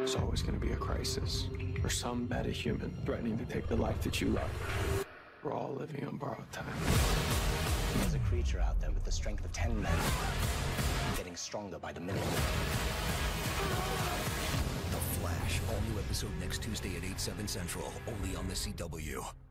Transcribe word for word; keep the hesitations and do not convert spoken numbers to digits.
There's always going to be a crisis, or some metahuman threatening to take the life that you love. We're all living on borrowed time. There's a creature out there with the strength of ten men, getting stronger by the minute. The Flash, all new episode next Tuesday at eight, seven Central, only on the C W.